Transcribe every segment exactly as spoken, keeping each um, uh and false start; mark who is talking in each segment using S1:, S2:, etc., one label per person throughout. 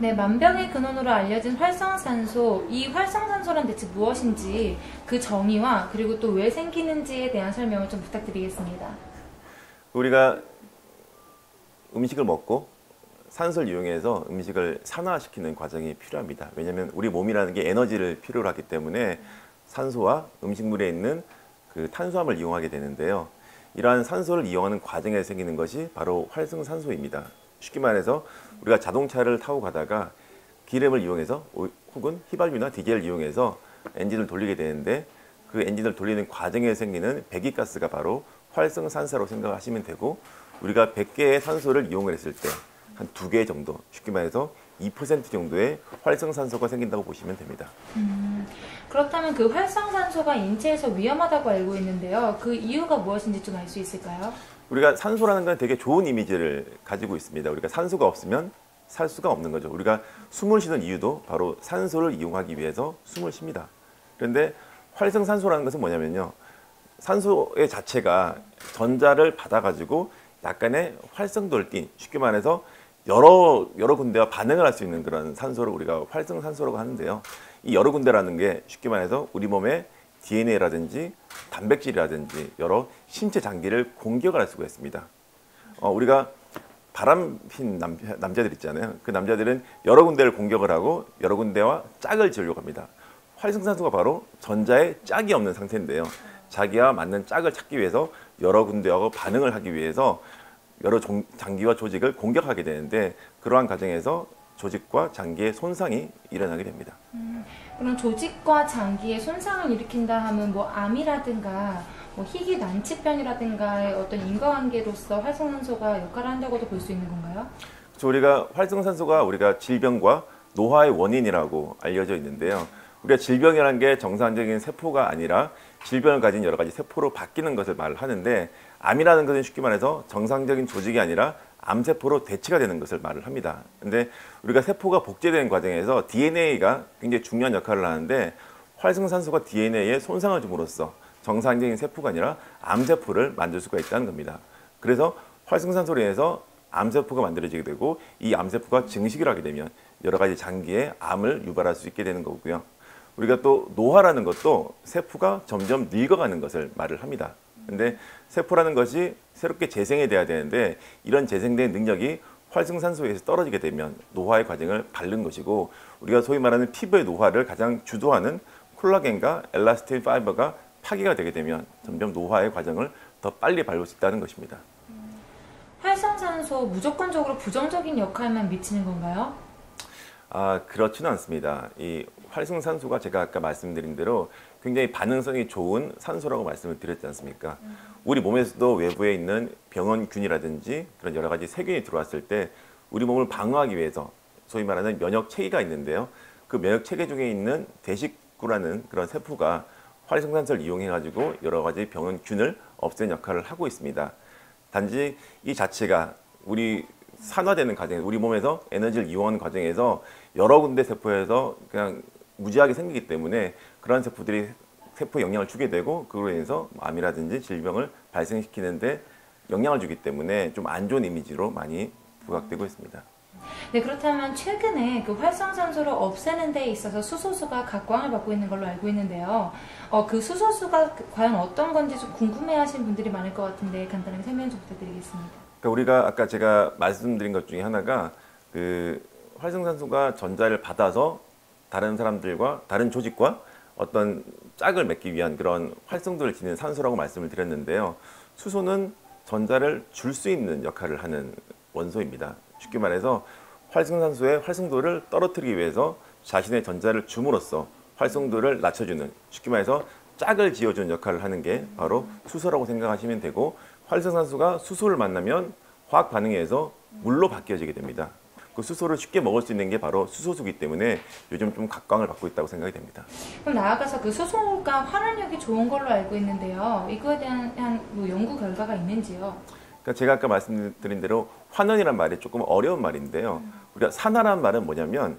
S1: 네, 만병의 근원으로 알려진 활성산소, 이 활성산소란 대체 무엇인지 그 정의와 그리고 또 왜 생기는지에 대한 설명을 좀 부탁드리겠습니다.
S2: 우리가 음식을 먹고 산소를 이용해서 음식을 산화시키는 과정이 필요합니다. 왜냐하면 우리 몸이라는 게 에너지를 필요로 하기 때문에 산소와 음식물에 있는 그 탄수화물을 이용하게 되는데요. 이러한 산소를 이용하는 과정에 생기는 것이 바로 활성산소입니다. 쉽게 말해서 우리가 자동차를 타고 가다가 기름을 이용해서 혹은 휘발유나 디젤을 이용해서 엔진을 돌리게 되는데 그 엔진을 돌리는 과정에 생기는 배기가스가 바로 활성산소라고 생각하시면 되고, 우리가 백 개의 산소를 이용을 했을 때 한 두 개 정도, 쉽게 말해서 이 퍼센트 정도의 활성산소가 생긴다고 보시면 됩니다.
S1: 음, 그렇다면 그 활성산소가 인체에서 위험하다고 알고 있는데요. 그 이유가 무엇인지 좀 알 수 있을까요?
S2: 우리가 산소라는 건 되게 좋은 이미지를 가지고 있습니다. 우리가 산소가 없으면 살 수가 없는 거죠. 우리가 숨을 쉬는 이유도 바로 산소를 이용하기 위해서 숨을 쉽니다. 그런데 활성산소라는 것은 뭐냐면요, 산소의 자체가 전자를 받아가지고 약간의 활성도를 띤, 쉽게 말해서 여러 여러 군데와 반응을 할 수 있는 그런 산소를 우리가 활성산소라고 하는데요. 이 여러 군데라는 게 쉽게 말해서 우리 몸의 디엔에이라든지 단백질이라든지 여러 신체 장기를 공격을 할 수가 있습니다. 어, 우리가 바람핀 남, 남자들 있잖아요. 그 남자들은 여러 군데를 공격을 하고 여러 군데와 짝을 지으려고 합니다. 활성산소가 바로 전자에 짝이 없는 상태인데요. 자기와 맞는 짝을 찾기 위해서 여러 군데하고 반응을 하기 위해서 여러 종, 장기와 조직을 공격하게 되는데, 그러한 과정에서 조직과 장기의 손상이 일어나게 됩니다.
S1: 음, 그럼 조직과 장기에 손상을 일으킨다 하면 뭐 암이라든가 뭐 희귀 난치병이라든가의 어떤 인과관계로서 활성산소가 역할을 한다고도 볼 수 있는 건가요?
S2: 그래서 우리가 활성산소가 우리가 질병과 노화의 원인이라고 알려져 있는데요. 우리가 질병이라는 게 정상적인 세포가 아니라 질병을 가진 여러 가지 세포로 바뀌는 것을 말하는데, 암이라는 것은 쉽게 말해서 정상적인 조직이 아니라 암세포로 대체가 되는 것을 말을 합니다. 근데 우리가 세포가 복제되는 과정에서 디엔에이가 굉장히 중요한 역할을 하는데, 활성산소가 디엔에이에 손상을 줌으로써 정상적인 세포가 아니라 암세포를 만들 수가 있다는 겁니다. 그래서 활성산소로 인해서 암세포가 만들어지게 되고, 이 암세포가 증식을 하게 되면 여러 가지 장기에 암을 유발할 수 있게 되는 거고요. 우리가 또 노화라는 것도 세포가 점점 늙어가는 것을 말을 합니다. 근데 세포라는 것이 새롭게 재생이 돼야 되는데, 이런 재생된 능력이 활성산소에서 떨어지게 되면 노화의 과정을 밟는 것이고, 우리가 소위 말하는 피부의 노화를 가장 주도하는 콜라겐과 엘라스틴 파이버가 파괴가 되게 되면 점점 노화의 과정을 더 빨리 밟을 수 있다는 것입니다.
S1: 음, 활성산소 무조건적으로 부정적인 역할만 미치는 건가요?
S2: 아, 그렇지는 않습니다. 이 활성산소가 제가 아까 말씀드린 대로 굉장히 반응성이 좋은 산소라고 말씀을 드렸지 않습니까? 음. 우리 몸에서도 외부에 있는 병원균이라든지 그런 여러 가지 세균이 들어왔을 때 우리 몸을 방어하기 위해서 소위 말하는 면역 체계가 있는데요. 그 면역 체계 중에 있는 대식구라는 그런 세포가 활성산소를 이용해 가지고 여러 가지 병원균을 없애는 역할을 하고 있습니다. 단지 이 자체가 우리 산화되는 과정에서, 우리 몸에서 에너지를 이용하는 과정에서 여러 군데 세포에서 그냥 무지하게 생기기 때문에 그런 세포들이 세포에 영향을 주게 되고, 그로 인해서 암이라든지 질병을 발생시키는데 영향을 주기 때문에 좀 안 좋은 이미지로 많이 부각되고 있습니다.
S1: 네, 그렇다면 최근에 그 활성산소를 없애는 데 있어서 수소수가 각광을 받고 있는 걸로 알고 있는데요. 어, 그 수소수가 과연 어떤 건지 좀 궁금해하시는 분들이 많을 것 같은데 간단하게 설명 좀 부탁드리겠습니다.
S2: 그러니까 우리가 아까 제가 말씀드린 것 중에 하나가 그 활성산소가 전자를 받아서 다른 사람들과 다른 조직과 어떤 짝을 맺기 위한 그런 활성도를 지닌 산소라고 말씀을 드렸는데요. 수소는 전자를 줄 수 있는 역할을 하는 원소입니다. 쉽게 말해서 활성산소의 활성도를 떨어뜨리기 위해서 자신의 전자를 줌으로써 활성도를 낮춰주는, 쉽게 말해서 짝을 지어주는 역할을 하는 게 바로 수소라고 생각하시면 되고, 활성산소가 수소를 만나면 화학 반응에서 물로 바뀌어지게 됩니다. 그 수소를 쉽게 먹을 수 있는 게 바로 수소수기 때문에 요즘 좀 각광을 받고 있다고 생각이 됩니다.
S1: 그럼 나아가서 그 수소가 환원력이 좋은 걸로 알고 있는데요. 이거에 대한 뭐 연구 결과가 있는지요?
S2: 그러니까 제가 아까 말씀드린 대로 환원이란 말이 조금 어려운 말인데요. 우리가 산화란 말은 뭐냐면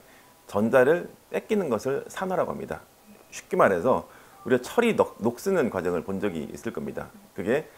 S2: 전자를 뺏기는 것을 산화라고 합니다. 쉽게 말해서 우리가 철이 녹, 녹쓰는 과정을 본 적이 있을 겁니다. 그게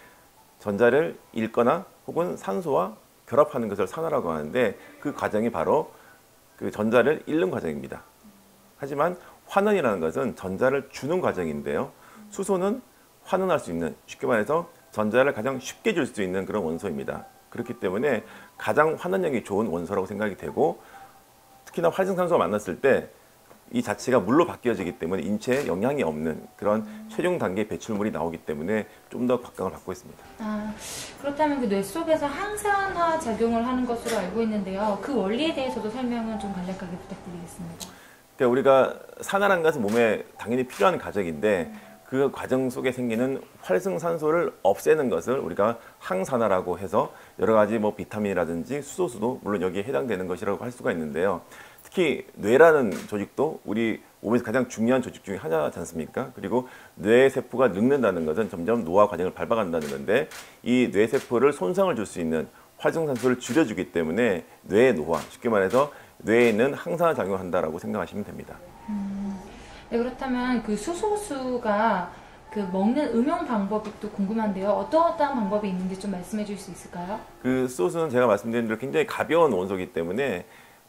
S2: 전자를 잃거나 혹은 산소와 결합하는 것을 산화라고 하는데, 그 과정이 바로 그 전자를 잃는 과정입니다. 하지만 환원이라는 것은 전자를 주는 과정인데요. 수소는 환원할 수 있는, 쉽게 말해서 전자를 가장 쉽게 줄 수 있는 그런 원소입니다. 그렇기 때문에 가장 환원력이 좋은 원소라고 생각이 되고, 특히나 활성산소가 만났을 때 이 자체가 물로 바뀌어지기 때문에 인체에 영향이 없는 그런 최종 단계 배출물이 나오기 때문에 좀 더 각광을 받고 있습니다.
S1: 아, 그렇다면 그 뇌 속에서 항산화 작용을 하는 것으로 알고 있는데요. 그 원리에 대해서도 설명을 좀 간략하게 부탁드리겠습니다.
S2: 그러니까 우리가 산화라는 것은 몸에 당연히 필요한 과정인데 그 과정 속에 생기는 활성산소를 없애는 것을 우리가 항산화라고 해서 여러 가지 뭐 비타민이라든지 수소수도 물론 여기에 해당되는 것이라고 할 수가 있는데요. 특히 뇌라는 조직도 우리 몸에서 가장 중요한 조직 중에 하나지 않습니까? 그리고 뇌세포가 늙는다는 것은 점점 노화 과정을 밟아간다는 건데, 이 뇌세포를 손상을 줄 수 있는 활성산소를 줄여주기 때문에 뇌의 노화, 쉽게 말해서 뇌에 있는 항산화 작용을 한다라고 생각하시면 됩니다.
S1: 음, 네, 그렇다면 그 수소수가 그 먹는 음용 방법이 또 궁금한데요. 어떠어떠한 방법이 있는지 좀 말씀해 주실 수 있을까요?
S2: 그 수소수는 제가 말씀드린 대로 굉장히 가벼운 원소이기 때문에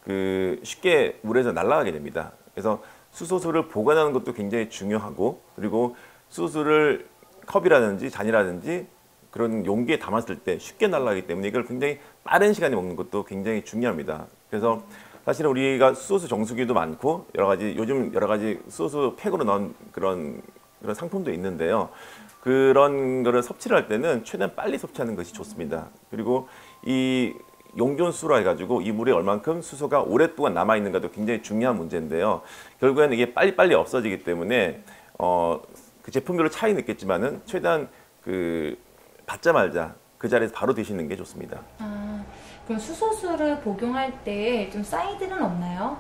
S2: 그 쉽게 물에서 날아가게 됩니다. 그래서 수소수를 보관하는 것도 굉장히 중요하고, 그리고 수소수를 컵이라든지 잔이라든지 그런 용기에 담았을 때 쉽게 날아가기 때문에 이걸 굉장히 빠른 시간에 먹는 것도 굉장히 중요합니다. 그래서 사실은 우리가 수소수 정수기도 많고 여러 가지 요즘 여러 가지 수소수 팩으로 나온 그런 그런 상품도 있는데요. 그런 거를 섭취를 할 때는 최대한 빨리 섭취하는 것이 좋습니다. 그리고 이 용존수로 해가지고 이 물에 얼만큼 수소가 오랫동안 남아있는가도 굉장히 중요한 문제인데요. 결국에는 이게 빨리빨리 없어지기 때문에 어, 그 제품별로 차이는 있겠지만은 최대한 그 받자마자 그 자리에서 바로 드시는 게 좋습니다.
S1: 아, 그럼 수소수를 복용할 때 좀 사이드는 없나요?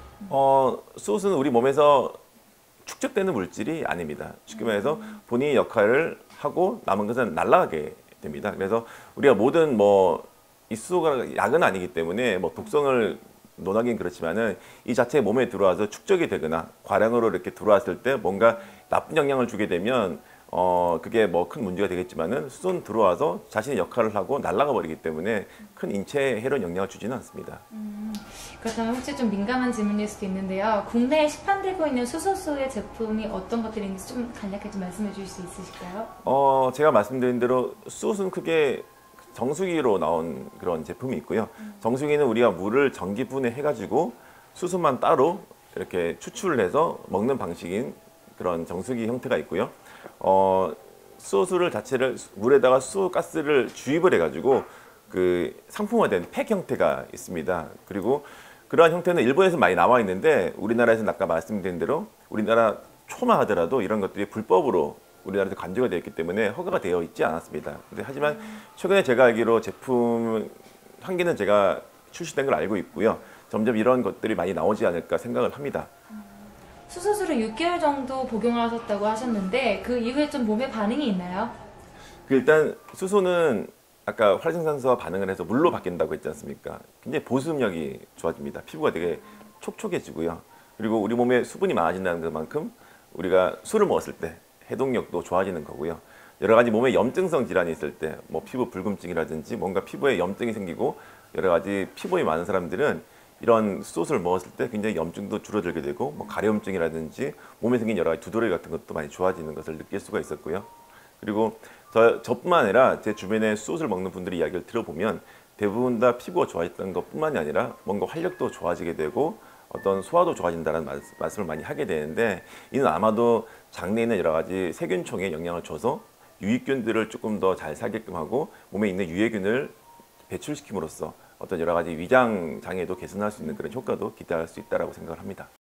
S2: 어, 수소는 우리 몸에서 축적되는 물질이 아닙니다. 쉽게 말해서 본인의 역할을 하고 남은 것은 날아가게 됩니다. 그래서 우리가 모든 뭐 이 수소가 약은 아니기 때문에 뭐 독성을 논하긴 그렇지만은 이 자체 몸에 들어와서 축적이 되거나 과량으로 이렇게 들어왔을 때 뭔가 나쁜 영향을 주게 되면 어 그게 뭐 큰 문제가 되겠지만은 수소는 들어와서 자신의 역할을 하고 날아가 버리기 때문에 큰 인체에 해로운 영향을 주지는 않습니다.
S1: 음, 그렇다면 혹시 좀 민감한 질문일 수도 있는데요. 국내에 시판되고 있는 수소수의 제품이 어떤 것들이 있는지 좀 간략하게 좀 말씀해 주실 수 있으실까요?
S2: 어 제가 말씀드린 대로 수소는 크게 정수기로 나온 그런 제품이 있고요. 정수기는 우리가 물을 전기분해 해가지고 수소만 따로 이렇게 추출을 해서 먹는 방식인 그런 정수기 형태가 있고요. 어, 수소수를 자체를 물에다가 수소가스를 주입을 해가지고 그 상품화된 팩 형태가 있습니다. 그리고 그러한 형태는 일본에서 많이 나와 있는데 우리나라에서는 아까 말씀드린 대로 우리나라 초만 하더라도 이런 것들이 불법으로 우리나라에서 간주가 되어 있기 때문에 허가가 되어 있지 않았습니다. 근데 하지만 최근에 제가 알기로 제품 한 개는 제가 출시된 걸 알고 있고요. 점점 이런 것들이 많이 나오지 않을까 생각을 합니다.
S1: 수소수를 육 개월 정도 복용하셨다고 하셨는데 그 이후에 좀 몸에 반응이 있나요?
S2: 그 일단 수소는 아까 활성산소와 반응을 해서 물로 바뀐다고 했지 않습니까? 굉장히 보습력이 좋아집니다. 피부가 되게 촉촉해지고요. 그리고 우리 몸에 수분이 많아진다는 것만큼 우리가 술을 먹었을 때 해독력도 좋아지는 거고요. 여러 가지 몸에 염증성 질환이 있을 때, 뭐 피부 불금증이라든지 뭔가 피부에 염증이 생기고 여러 가지 피부염이 많은 사람들은 이런 수소수를 먹었을 때 굉장히 염증도 줄어들게 되고, 뭐 가려움증이라든지 몸에 생긴 여러 가지 두드러기 같은 것도 많이 좋아지는 것을 느낄 수가 있었고요. 그리고 저, 저뿐만 아니라 제 주변에 수소수를 먹는 분들의 이야기를 들어보면 대부분 다 피부가 좋아졌던 것뿐만이 아니라 뭔가 활력도 좋아지게 되고 어떤 소화도 좋아진다는 말씀을 많이 하게 되는데, 이는 아마도 장내에 있는 여러 가지 세균총에 영향을 줘서 유익균들을 조금 더 잘 살게끔 하고 몸에 있는 유해균을 배출시킴으로써 어떤 여러 가지 위장 장애도 개선할 수 있는 그런 효과도 기대할 수 있다고 생각을 합니다.